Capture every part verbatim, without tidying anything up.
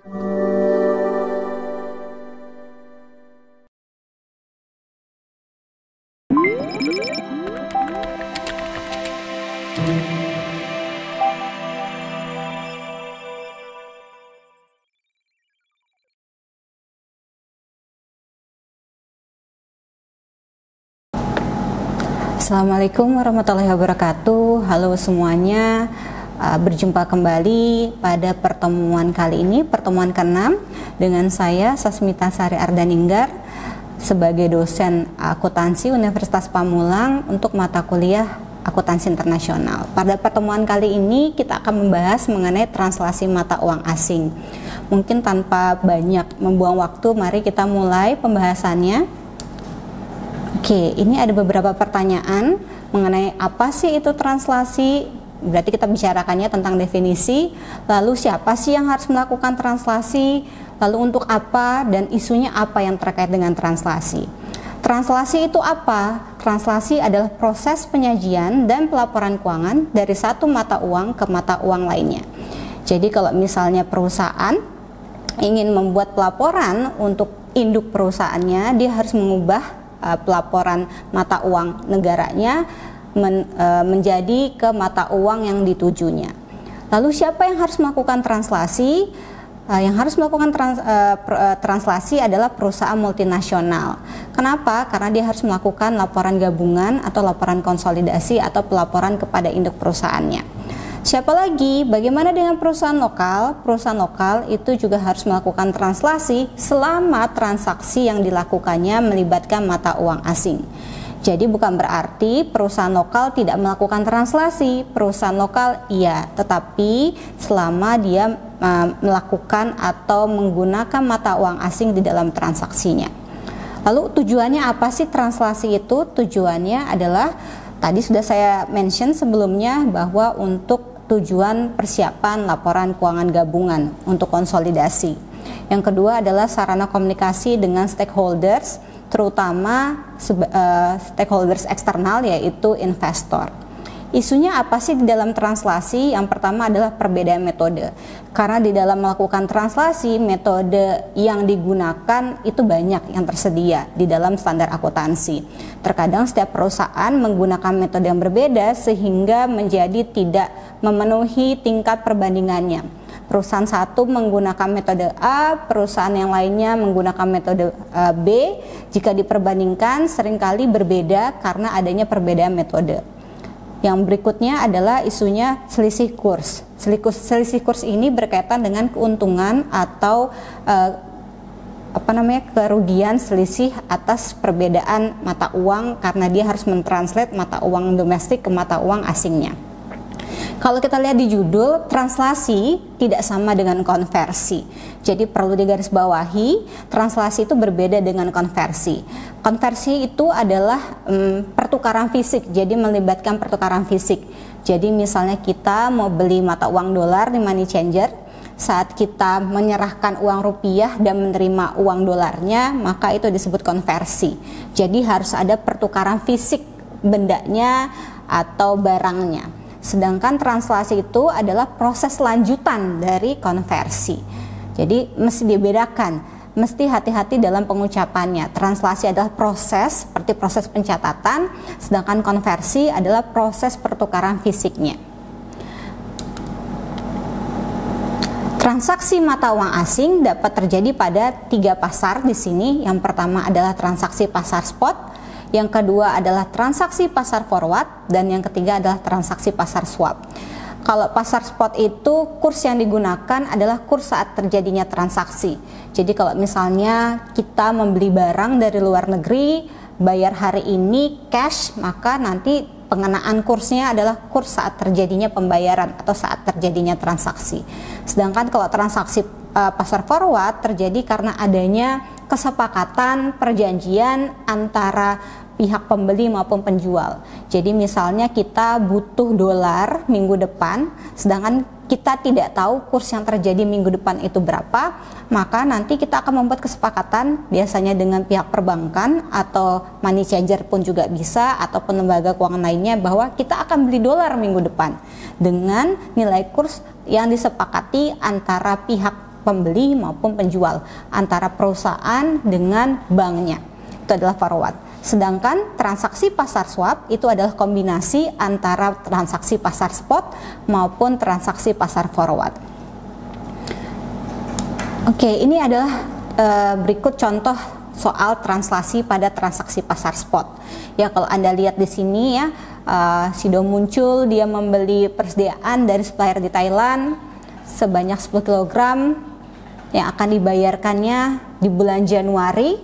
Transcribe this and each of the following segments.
Assalamualaikum warahmatullahi wabarakatuh. Halo semuanya, berjumpa kembali pada pertemuan kali ini, pertemuan keenam dengan saya Sasmita Sari Ardaninggar sebagai dosen akuntansi Universitas Pamulang untuk mata kuliah akuntansi internasional. Pada pertemuan kali ini kita akan membahas mengenai translasi mata uang asing. Mungkin tanpa banyak membuang waktu, mari kita mulai pembahasannya. Oke, ini ada beberapa pertanyaan mengenai apa sih itu translasi. Berarti kita bicarakannya tentang definisi, lalu siapa sih yang harus melakukan translasi, lalu untuk apa, dan isunya apa yang terkait dengan translasi. Translasi itu apa? Translasi adalah proses penyajian dan pelaporan keuangan dari satu mata uang ke mata uang lainnya. Jadi kalau misalnya perusahaan ingin membuat pelaporan untuk induk perusahaannya, dia harus mengubah pelaporan mata uang negaranya men, e, menjadi ke mata uang yang ditujunya. Lalu siapa yang harus melakukan translasi? E, yang harus melakukan trans, e, translasi adalah perusahaan multinasional. Kenapa? Karena dia harus melakukan laporan gabungan atau laporan konsolidasi atau pelaporan kepada induk perusahaannya. Siapa lagi? Bagaimana dengan perusahaan lokal? Perusahaan lokal itu juga harus melakukan translasi selama transaksi yang dilakukannya melibatkan mata uang asing. Jadi bukan berarti perusahaan lokal tidak melakukan translasi. Perusahaan lokal iya, tetapi selama dia uh, melakukan atau menggunakan mata uang asing di dalam transaksinya. Lalu tujuannya apa sih translasi itu? Tujuannya adalah tadi sudah saya mention sebelumnya bahwa untuk tujuan persiapan laporan keuangan gabungan untuk konsolidasi. Yang kedua adalah sarana komunikasi dengan stakeholders, terutama uh, stakeholders eksternal yaitu investor. Isunya apa sih di dalam translasi? Yang pertama adalah perbedaan metode. Karena di dalam melakukan translasi, metode yang digunakan itu banyak yang tersedia di dalam standar akuntansi. Terkadang setiap perusahaan menggunakan metode yang berbeda sehingga menjadi tidak memenuhi tingkat perbandingannya. Perusahaan satu menggunakan metode A, perusahaan yang lainnya menggunakan metode uh, B. Jika diperbandingkan seringkali berbeda karena adanya perbedaan metode. Yang berikutnya adalah isunya selisih kurs. Selisih kurs ini berkaitan dengan keuntungan atau uh, apa namanya kerugian selisih atas perbedaan mata uang karena dia harus mentranslate mata uang domestik ke mata uang asingnya. Kalau kita lihat di judul, translasi tidak sama dengan konversi. Jadi perlu digarisbawahi, translasi itu berbeda dengan konversi. Konversi itu adalah um, pertukaran fisik, jadi melibatkan pertukaran fisik. Jadi misalnya kita mau beli mata uang dolar di money changer, saat kita menyerahkan uang rupiah dan menerima uang dolarnya, maka itu disebut konversi. Jadi harus ada pertukaran fisik bendanya atau barangnya. Sedangkan translasi itu adalah proses lanjutan dari konversi. Jadi mesti dibedakan, mesti hati-hati dalam pengucapannya. Translasi adalah proses seperti proses pencatatan, sedangkan konversi adalah proses pertukaran fisiknya. Transaksi mata uang asing dapat terjadi pada tiga pasar di sini. Yang pertama adalah transaksi pasar spot, yang kedua adalah transaksi pasar forward, dan yang ketiga adalah transaksi pasar swap. Kalau pasar spot itu kurs yang digunakan adalah kurs saat terjadinya transaksi. Jadi kalau misalnya kita membeli barang dari luar negeri, bayar hari ini cash, maka nanti pengenaan kursnya adalah kurs saat terjadinya pembayaran atau saat terjadinya transaksi. Sedangkan kalau transaksi uh, pasar forward terjadi karena adanya kesepakatan perjanjian antara pihak pembeli maupun penjual. Jadi misalnya kita butuh dolar minggu depan, sedangkan kita tidak tahu kurs yang terjadi minggu depan itu berapa, maka nanti kita akan membuat kesepakatan biasanya dengan pihak perbankan atau money changer pun juga bisa, ataupun lembaga keuangan lainnya, bahwa kita akan beli dolar minggu depan dengan nilai kurs yang disepakati antara pihak pembeli maupun penjual antara perusahaan dengan banknya. Itu adalah forward. Sedangkan transaksi pasar swap itu adalah kombinasi antara transaksi pasar spot maupun transaksi pasar forward. Oke, ini adalah uh, berikut contoh soal translasi pada transaksi pasar spot. Ya, kalau Anda lihat di sini ya, uh, Sido muncul, dia membeli persediaan dari supplier di Thailand sebanyak sepuluh kilogram yang akan dibayarkannya di bulan Januari.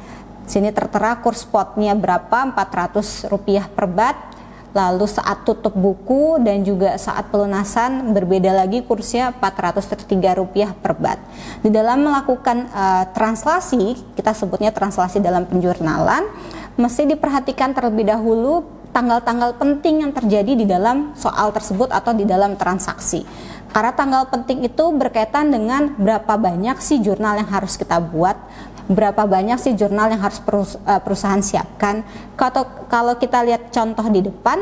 Sini tertera kurs spotnya berapa, empat ratus rupiah per bat. Lalu saat tutup buku dan juga saat pelunasan berbeda lagi, kursnya empat ratus tiga rupiah per bat. Di dalam melakukan uh, translasi, kita sebutnya translasi dalam penjurnalan, mesti diperhatikan terlebih dahulu tanggal-tanggal penting yang terjadi di dalam soal tersebut atau di dalam transaksi. Karena tanggal penting itu berkaitan dengan berapa banyak sih jurnal yang harus kita buat, berapa banyak sih jurnal yang harus perusahaan siapkan. Kalau kalau kita lihat contoh di depan,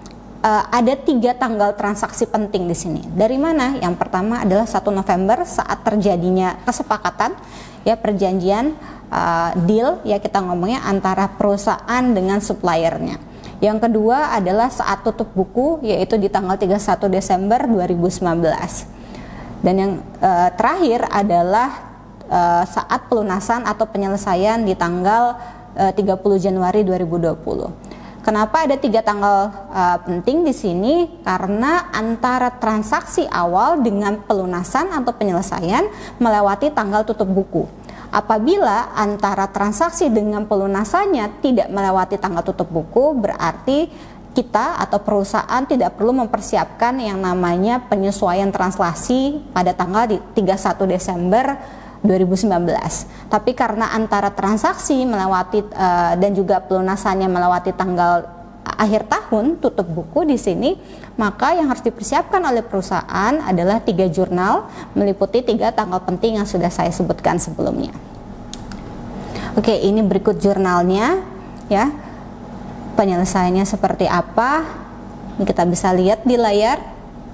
uh, ada tiga tanggal transaksi penting di sini. Dari mana? Yang pertama adalah satu November saat terjadinya kesepakatan, ya perjanjian uh, deal, ya kita ngomongnya antara perusahaan dengan suppliernya. Yang kedua adalah saat tutup buku, yaitu di tanggal tiga puluh satu Desember dua ribu sembilan belas. Dan yang uh, terakhir adalah Uh, saat pelunasan atau penyelesaian di tanggal uh, tiga puluh Januari dua ribu dua puluh. Kenapa ada tiga tanggal uh, penting di sini? Karena antara transaksi awal dengan pelunasan atau penyelesaian melewati tanggal tutup buku. Apabila antara transaksi dengan pelunasannya tidak melewati tanggal tutup buku, berarti kita atau perusahaan tidak perlu mempersiapkan yang namanya penyesuaian translasi pada tanggal tiga puluh satu Desember dua ribu sembilan belas. Tapi karena antara transaksi melewati uh, dan juga pelunasannya melewati tanggal akhir tahun tutup buku di sini, maka yang harus dipersiapkan oleh perusahaan adalah tiga jurnal meliputi tiga tanggal penting yang sudah saya sebutkan sebelumnya. Oke, ini berikut jurnalnya ya. Penyelesaiannya seperti apa? Ini kita bisa lihat di layar.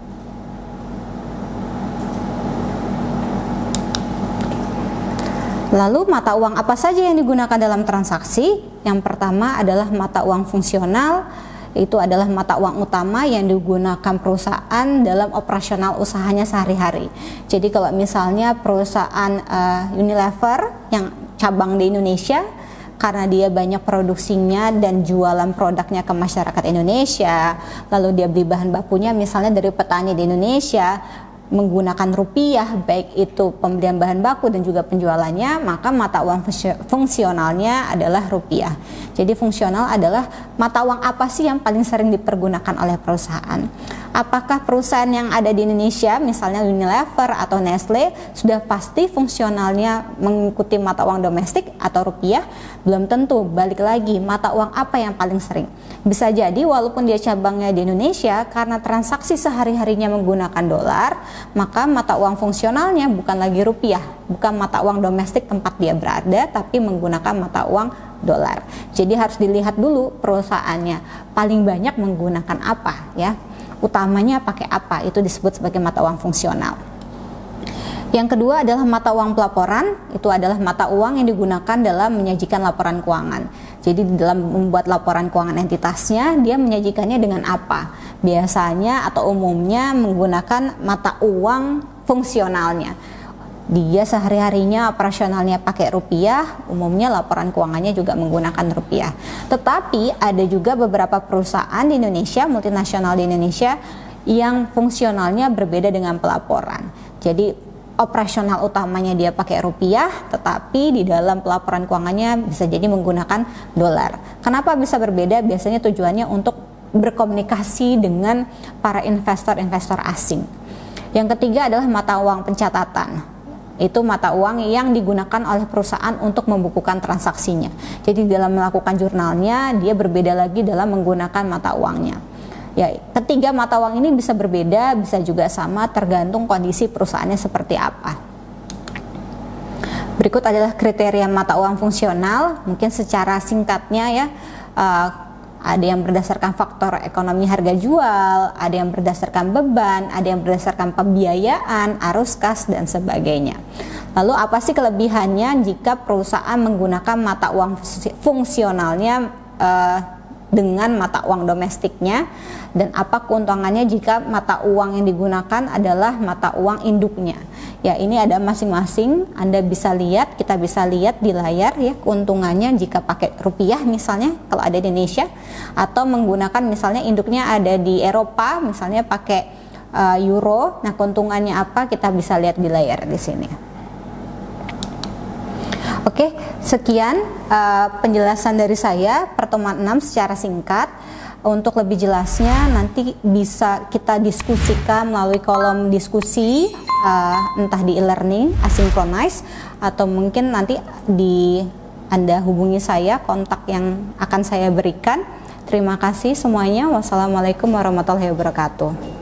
Lalu mata uang apa saja yang digunakan dalam transaksi? Yang pertama adalah mata uang fungsional. Itu adalah mata uang utama yang digunakan perusahaan dalam operasional usahanya sehari-hari. Jadi kalau misalnya perusahaan uh, Unilever yang cabang di Indonesia, karena dia banyak produksinya dan jualan produknya ke masyarakat Indonesia, lalu dia beli bahan bakunya misalnya dari petani di Indonesia, menggunakan rupiah, baik itu pembelian bahan baku dan juga penjualannya, maka mata uang fungsionalnya adalah rupiah. Jadi fungsional adalah mata uang apa sih yang paling sering dipergunakan oleh perusahaan. Apakah perusahaan yang ada di Indonesia, misalnya Unilever atau Nestle, sudah pasti fungsionalnya mengikuti mata uang domestik atau rupiah? Belum tentu. Balik lagi, mata uang apa yang paling sering? Bisa jadi walaupun dia cabangnya di Indonesia, karena transaksi sehari-harinya menggunakan dolar, maka mata uang fungsionalnya bukan lagi rupiah, bukan mata uang domestik tempat dia berada, tapi menggunakan mata uang dolar. Jadi harus dilihat dulu perusahaannya paling banyak menggunakan apa ya. Utamanya pakai apa, itu disebut sebagai mata uang fungsional. Yang kedua adalah mata uang pelaporan. Itu adalah mata uang yang digunakan dalam menyajikan laporan keuangan. Jadi di dalam membuat laporan keuangan entitasnya, dia menyajikannya dengan apa? Biasanya atau umumnya menggunakan mata uang fungsionalnya. Dia sehari-harinya operasionalnya pakai rupiah, umumnya laporan keuangannya juga menggunakan rupiah. Tetapi ada juga beberapa perusahaan di Indonesia, multinasional di Indonesia, yang fungsionalnya berbeda dengan pelaporan. Jadi operasional utamanya dia pakai rupiah, tetapi di dalam pelaporan keuangannya bisa jadi menggunakan dolar. Kenapa bisa berbeda? Biasanya tujuannya untuk berkomunikasi dengan para investor-investor asing. Yang ketiga adalah mata uang pencatatan. Itu mata uang yang digunakan oleh perusahaan untuk membukukan transaksinya. Jadi dalam melakukan jurnalnya, dia berbeda lagi dalam menggunakan mata uangnya. Ya, ketiga mata uang ini bisa berbeda, bisa juga sama, tergantung kondisi perusahaannya seperti apa. Berikut adalah kriteria mata uang fungsional. Mungkin secara singkatnya ya, uh, ada yang berdasarkan faktor ekonomi harga jual, ada yang berdasarkan beban, ada yang berdasarkan pembiayaan, arus kas, dan sebagainya. Lalu apa sih kelebihannya jika perusahaan menggunakan mata uang fungsionalnya uh, dengan mata uang domestiknya, dan apa keuntungannya jika mata uang yang digunakan adalah mata uang induknya? Ya, ini ada masing-masing. Anda bisa lihat, kita bisa lihat di layar ya keuntungannya jika pakai rupiah misalnya kalau ada di Indonesia, atau menggunakan misalnya induknya ada di Eropa misalnya pakai uh, euro. Nah, keuntungannya apa kita bisa lihat di layar di sini. Oke, sekian uh, penjelasan dari saya pertemuan enam secara singkat. Untuk lebih jelasnya nanti bisa kita diskusikan melalui kolom diskusi, uh, entah di e-learning, asynchronous, atau mungkin nanti di Anda hubungi saya, kontak yang akan saya berikan. Terima kasih semuanya. Wassalamualaikum warahmatullahi wabarakatuh.